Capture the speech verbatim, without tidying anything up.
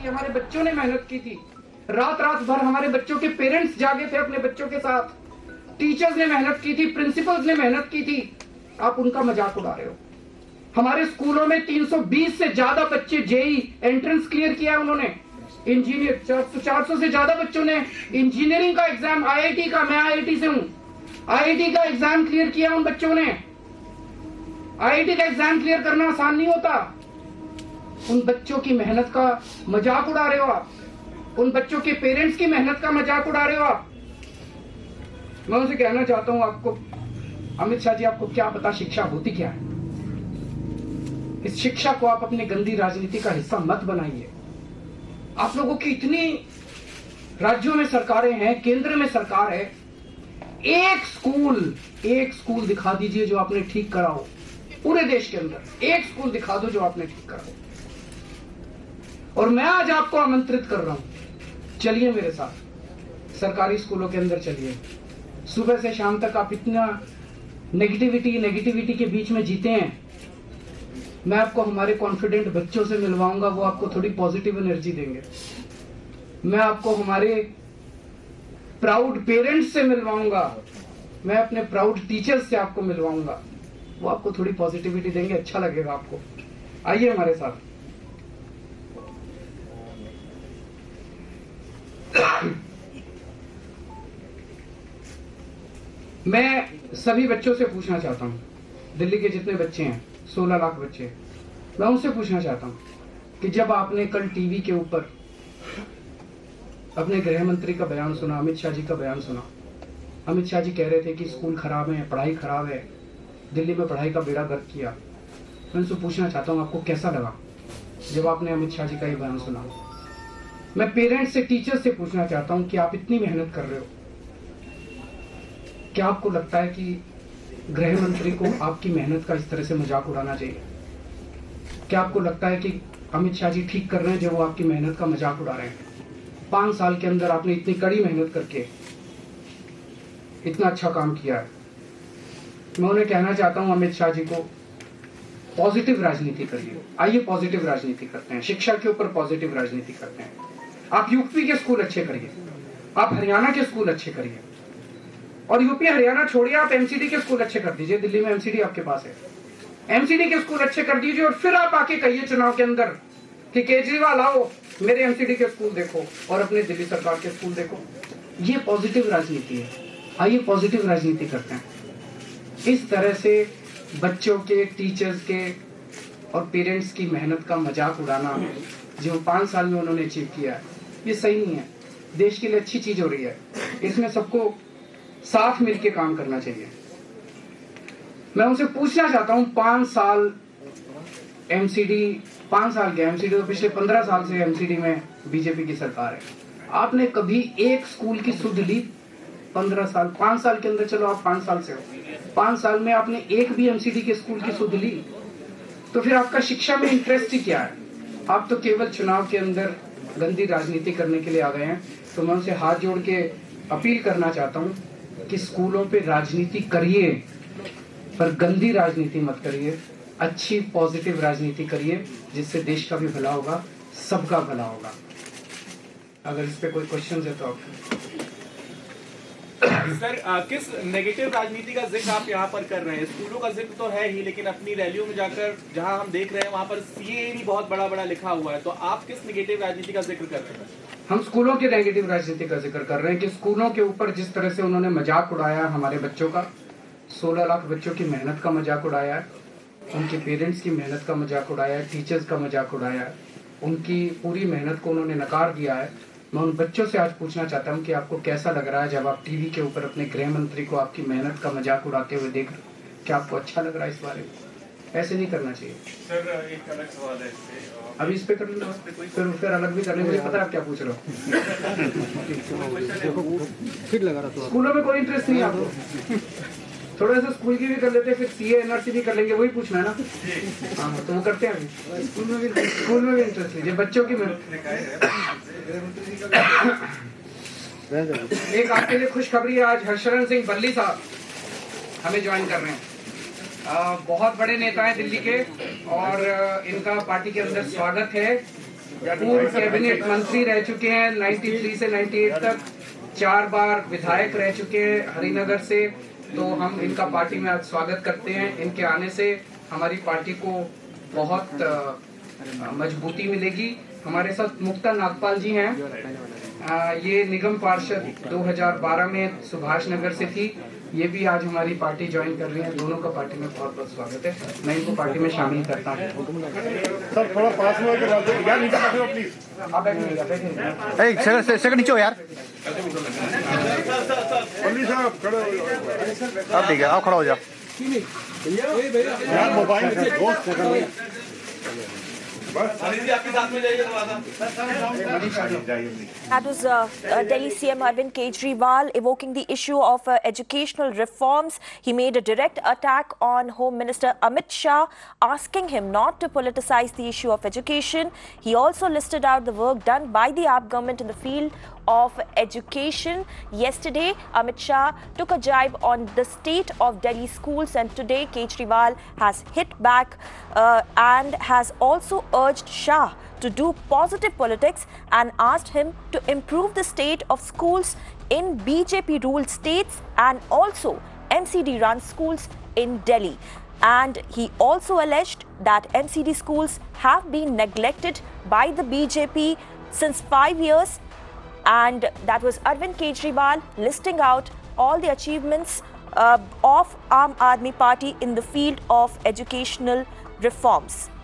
कि हमारे बच्चों ने मेहनत की थी, रात रात भर हमारे बच्चों के पेरेंट्स जागे थे अपने बच्चों के साथ, टीचर्स ने मेहनत की थी, प्रिंसिपल्स ने मेहनत की थी, आप उनका मजाक उड़ा रहे हो। हमारे स्कूलों में तीन सौ बीस से ज्यादा बच्चे जेई एंट्रेंस क्लियर किया है उन्होंने, इंजीनियर चार सौ से ज्यादा बच्चों ने इंजीनियरिंग का एग्जाम, आईआईटी का, मैं आईआईटी से हूं, आईआईटी का एग्जाम क्लियर किया उन बच्चों ने। आईआईटी का एग्जाम क्लियर करना आसान नहीं होता। उन बच्चों की मेहनत का मजाक उड़ा रहे हो आप, उन बच्चों के पेरेंट्स की मेहनत का मजाक उड़ा रहे हो आप। मैं उनसे कहना चाहता हूं, आपको अमित शाह जी, आपको क्या पता शिक्षा होती क्या है? इस शिक्षा को आप अपनी गंदी राजनीति का हिस्सा मत बनाइए। आप लोगों की इतनी राज्यों में सरकारें हैं, केंद्र में सरकार है, एक स्कूल एक स्कूल दिखा दीजिए जो आपने ठीक करा हो। पूरे देश के अंदर एक स्कूल दिखा दो जो आपने ठीक करा हो। और मैं आज आपको आमंत्रित कर रहा हूं, चलिए मेरे साथ सरकारी स्कूलों के अंदर चलिए। सुबह से शाम तक आप इतना नेगेटिविटी नेगेटिविटी के बीच में जीते हैं। मैं आपको हमारे कॉन्फिडेंट बच्चों से मिलवाऊंगा, वो आपको थोड़ी पॉजिटिव एनर्जी देंगे। मैं आपको हमारे प्राउड पेरेंट्स से मिलवाऊंगा, मैं अपने प्राउड टीचर्स से आपको मिलवाऊंगा, वो आपको थोड़ी पॉजिटिविटी देंगे, अच्छा लगेगा आपको। आइए हमारे साथ। मैं सभी बच्चों से पूछना चाहता हूं, दिल्ली के जितने बच्चे हैं, सोलह लाख बच्चे, मैं उनसे पूछना चाहता हूं कि जब आपने कल टीवी के ऊपर अपने गृह मंत्री का बयान सुना, अमित शाह जी का बयान सुना, अमित शाह जी कह रहे थे कि स्कूल खराब है, पढ़ाई खराब है, दिल्ली में पढ़ाई का बेड़ा गर्क किया। मैं उनसे पूछना चाहता हूं, आपको कैसा लगा जब आपने अमित शाह जी का ये बयान सुना? मैं पेरेंट्स से, टीचर्स से पूछना चाहता हूं कि आप इतनी मेहनत कर रहे हो, क्या आपको लगता है कि गृह मंत्री को आपकी मेहनत का इस तरह से मजाक उड़ाना चाहिए? क्या आपको लगता है कि अमित शाह जी ठीक कर रहे हैं जो वो आपकी मेहनत का मजाक उड़ा रहे हैं? पांच साल के अंदर आपने इतनी कड़ी मेहनत करके इतना अच्छा काम किया है। मैं उन्हें कहना चाहता हूं, अमित शाह जी को, पॉजिटिव राजनीति करिए। आइए पॉजिटिव राजनीति करते हैं, शिक्षा के ऊपर पॉजिटिव राजनीति करते हैं। आप यूपी के स्कूल अच्छे करिए, आप हरियाणा के स्कूल अच्छे करिए, और यूपी हरियाणा छोड़िए, आप एमसीडी के स्कूल अच्छे कर दीजिए। दिल्ली में एमसीडी आपके पास है, एमसीडी के स्कूल अच्छे कर दीजिए, और फिर आप आके कहिए चुनाव के अंदर कि केजरीवाल आओ मेरे एमसीडी के स्कूल देखो और अपने दिल्ली सरकार के स्कूल देखो। ये पॉजिटिव राजनीति है। आइए पॉजिटिव राजनीति करते हैं। इस तरह से बच्चों के, टीचर्स के और पेरेंट्स की मेहनत का मजाक उड़ाना जो पांच साल में उन्होंने अचीव किया है, ये सही नहीं है। देश के लिए अच्छी चीज हो रही है, इसमें सबको साथ मिलकर काम करना चाहिए। मैं उनसे पूछना चाहता हूं, पांच साल एमसीडी, पांच साल के एमसीडी, तो पिछले पंद्रह साल से एमसीडी में बीजेपी की सरकार है, आपने कभी एक स्कूल की सुध ली? पंद्रह साल, पांच साल के अंदर, चलो आप पांच साल से हो, पांच साल में आपने एक भी एमसीडी के स्कूल की सुध ली? तो फिर आपका शिक्षा में इंटरेस्ट ही क्या है? आप तो केवल चुनाव के अंदर गंदी राजनीति करने के लिए आ गए हैं। तो मैं उनसे हाथ जोड़ के अपील करना चाहता हूं कि स्कूलों पे राजनीति करिए, पर गंदी राजनीति मत करिए, अच्छी पॉजिटिव राजनीति करिए, जिससे देश का भी भला होगा, सबका भला होगा। अगर इस पे कोई क्वेश्चन है तो आप सर, आ, किस नेगेटिव राजनीति का जिक्र आप यहाँ पर कर रहे हैं? स्कूलों का जिक्र तो है ही, लेकिन अपनी रैलियों में जाकर जहाँ हम देख रहे हैं वहाँ पर सीए भी बहुत बड़ा बड़ा लिखा हुआ है, तो आप किस नेगेटिव राजनीति का जिक्र कर रहे हैं? हम स्कूलों की नेगेटिव राजनीति का जिक्र कर रहे हैं कि स्कूलों के ऊपर जिस तरह से उन्होंने मजाक उड़ाया हमारे बच्चों का, सोलह लाख बच्चों की मेहनत का मजाक उड़ाया है, उनके पेरेंट्स की मेहनत का मजाक उड़ाया है, टीचर्स का मजाक उड़ाया है, उनकी पूरी मेहनत को उन्होंने नकार दिया है। मैं उन बच्चों से आज पूछना चाहता हूं कि आपको कैसा लग रहा है जब आप टीवी के ऊपर अपने गृह मंत्री को आपकी मेहनत का मजाक उड़ाते हुए देख रहे हो? क्या आपको अच्छा लग रहा है इस बारे में? ऐसे नहीं करना चाहिए सर। एक अलग सवाल है इससे, अभी इस पे कर लो, फिर फिर अलग भी करने, मुझे पता है आप क्या पूछ रहे हो। स्कूलों में कोई इंटरेस्ट नहीं है आपको? थोड़ा सा स्कूल की भी कर लेते, फिर सीए एनआरसी भी कर लेंगे, वही पूछना है ना? हाँ, तो वो करते हैं अभी। स्कूल में भी स्कूल में भी इंटरेस्ट लीजिए बच्चों की। एक आपके लिए खुशखबरी है, आज हर्षरण सिंह बल्ली साहब हमें ज्वाइन कर रहे हैं। आ, बहुत बड़े नेता हैं दिल्ली के, और इनका पार्टी के अंदर स्वागत है। पूर्व कैबिनेट मंत्री रह चुके हैं, तिरानवे से अट्ठानवे तक चार बार विधायक रह चुके हैं हरिनगर से। तो हम इनका पार्टी में आज स्वागत करते हैं। इनके आने से हमारी पार्टी को बहुत मजबूती मिलेगी। हमारे साथ मुक्ता नागपाल जी हैं, आ, ये निगम पार्षद दो हज़ार बारह में सुभाष नगर से थी, ये भी आज हमारी पार्टी ज्वाइन कर रही हैं। दोनों का पार्टी में बहुत बहुत स्वागत है। मैं इनको पार्टी में शामिल करता हूँ। सर थोड़ा पास में यार नीचे बैठो प्लीज। आप बैठिए, बैठिए। एक सेकंड सेकंड नीचे हो यार। पल्ली साहब खड़े हो जाओ। अब ठीक है, आप खड़ा हो जाओ। यार मोबाइल से दोस्त second That was uh, uh, Delhi C M Arvind Kejriwal evoking the issue of uh, educational reforms. He made a direct attack on Home Minister Amit Shah, asking him not to politicize the issue of education. He also listed out the work done by the A P government in the field of education. Yesterday, Amit Shah took a jibe on the state of Delhi schools, and today Kejriwal has hit back uh, and has also urged Shah to do positive politics and asked him to improve the state of schools in B J P-ruled states and also M C D-run schools in Delhi. And he also alleged that M C D schools have been neglected by the B J P since five years. And that was Arvind Kejriwal listing out all the achievements uh, of Aam Aadmi Party in the field of educational reforms.